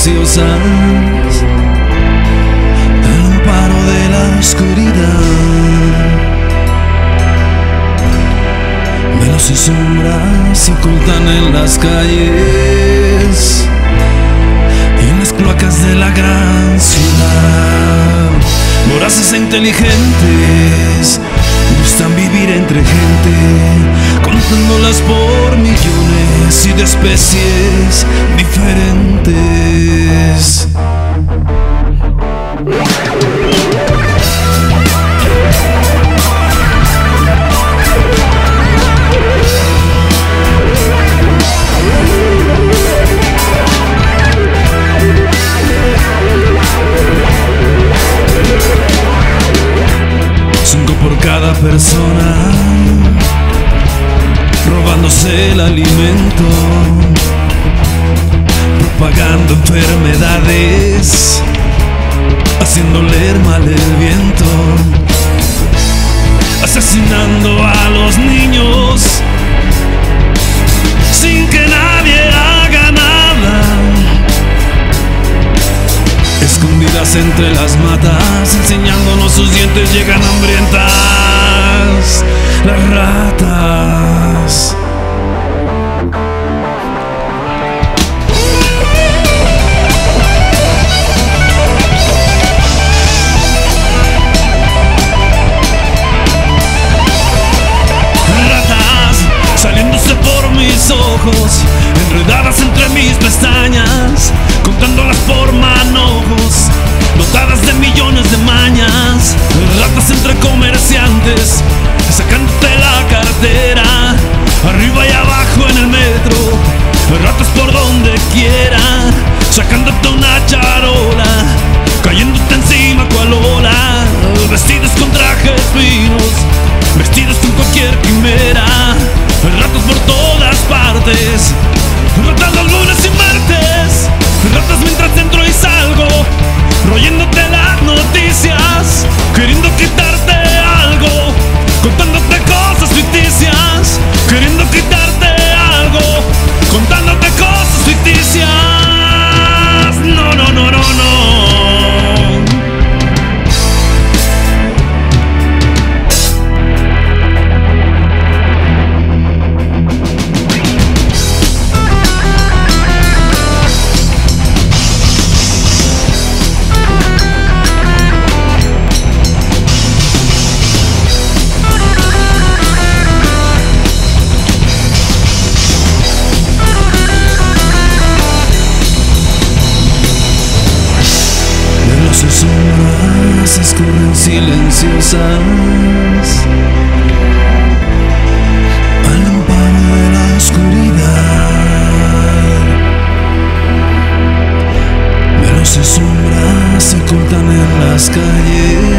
silenciosas al amparo de la oscuridad. Velos y sombras se ocultan en las calles y en las cloacas de la gran ciudad. Voraces e inteligentes gustan vivir entre gente, contándolas por millones y de especies diferentes. Por cada persona, robándose el alimento, propagando enfermedades, haciendo leer mal el viento, asesinando a los niños sin que nadie haga nada. Escondidas entre las matas, enseñándonos sus dientes, llegan hambrientas las ratas. Ratas saliéndose por mis ojos, enredadas entre mis pestañas, contándolas por manojos, dotadas de millones de mañas. Ratas entre comerciantes, sacándote la cartera, arriba y abajo en el metro, ratas por donde quiera, sacándote una charola, cayéndote encima cual ola. Vestidos con trajes finos, vestidos con cualquier quimera, ratas por todas partes, ratas los lunes y martes, ratas mientras entro y salgo, royéndote las noticias, queriendo quitarte algo, contándote cosas ficticias, queriendo quitarte algo, contándote cosas ficticias. No, no, no, no, no. Sus sombras escurren silenciosas al amparo de la oscuridad. Velos y sombras se ocultan en las calles